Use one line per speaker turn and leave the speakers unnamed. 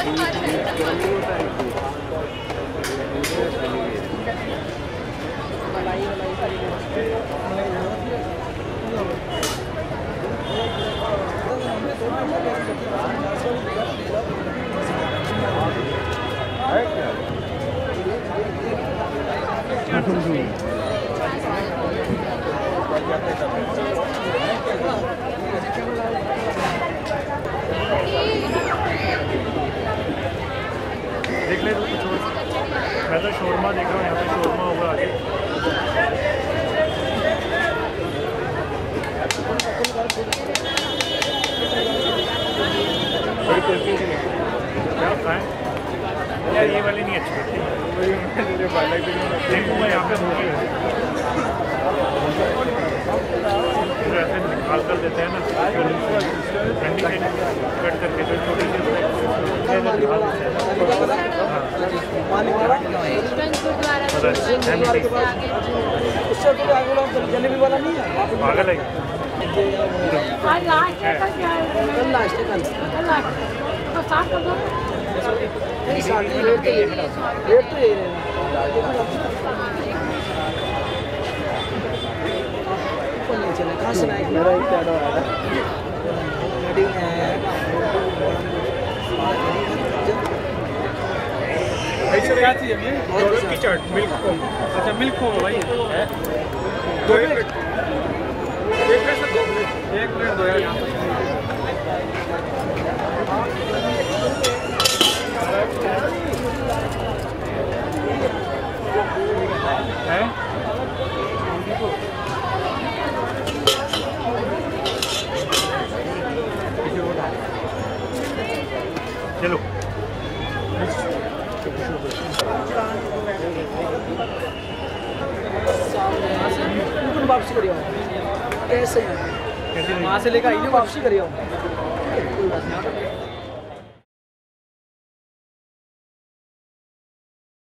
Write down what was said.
देख ले तो कुछ मैं तो शोरमा देख रहा हूँ, यहाँ पे शोरमा होगा आगे। क्या खाएं यार, ये वाली नहीं अच्छी देखूँगा यहाँ पे होगी ऐसे निकाल कर देते हैं ना ठंडी कट करके तो छोटी सी
जलेबी वाला नहीं है
पागल है
रेट तो यही चले कहाँ से लाए मेरा एक क्या क्या चाहिए की चाट मिल्क फोम। अच्छा मिल्क फोम भाई दो प्लेट एक प्लेट दो यार यहाँ है
चलो
वापसी करिए कैसे वहाँ से लेकर आइए वापसी करिए